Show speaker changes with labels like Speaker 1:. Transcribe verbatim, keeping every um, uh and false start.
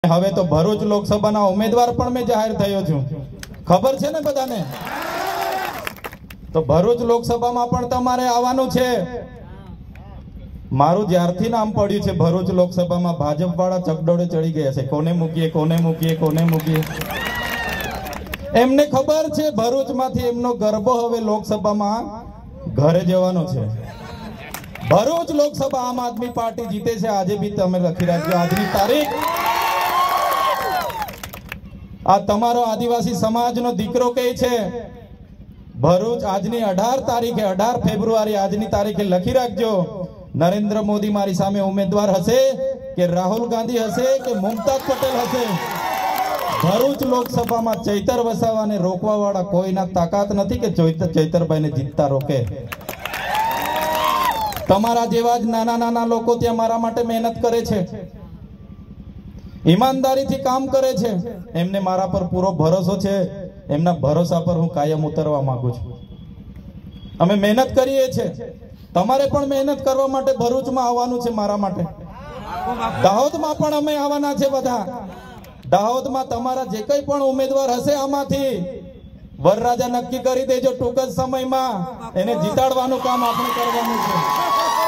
Speaker 1: હવે તો ભરૂચ લોકસભાના ઉમેદવાર પણ મેં જાહેર થયો છું, ખબર છે ને બધાને? તો ભરૂચ લોકસભામાં પણ તમારે આવવાનું છે। મારું જ્યારથી નામ પડ્યું છે ભરૂચ લોકસભામાં ભાજપ વાળા ચકડોળે ચડી ગયા છે, કોને મૂકીએ કોને મૂકીએ કોને મૂકીએ। એમને ખબર છે ભરૂચમાંથી એમનો ગરબો હવે લોકસભામાં ઘરે જવાનો છે। ભરૂચ લોકસભા આમ આદમી પાર્ટી જીતે છે। આજે બી તમે લખી રાખજો આજની તારીખ। આ તમારો આદિવાસી સમાજનો દીકરો કહે છે ભરૂચ આજની અઢાર તારીખે અઢાર ફેબ્રુઆરી આજની તારીખે લખી રાખજો, નરેન્દ્ર મોદી મારી સામે ઉમેદવાર હશે કે રાહુલ ગાંધી હશે કે મુમતાજ પટેલ હશે, ભરૂચ લોકસભામાં ચૈતર વસાવાને રોકવા વાળા કોઈના તાકાત નથી કે ચૈતરભાઈને જીતતા રોકે। તમારા જેવા જ નાના નાના લોકો ત્યાં મારા માટે મહેનત કરે છે, ઈમાનદારીથી કામ કરે છે, એમને મારા પર પૂરો ભરોસો છે। એમના ભરોસા પર હું કાયમ ઉતરવા માંગુ છું। અમે મહેનત કરીએ છીએ, તમારે પણ મહેનત કરવા માટે ભરૂચમાં આવવાનું છે મારા માટે। દાહોદમાં પણ અમે આવવાના છે બધા। દાહોદમાં તમારા જે કંઈ પણ ઉમેદવાર હશે આમાંથી વરરાજા નક્કી કરી દેજો, ટૂંક જ સમયમાં એને જીતાડવાનું કામ આપણે કરવાનું છે।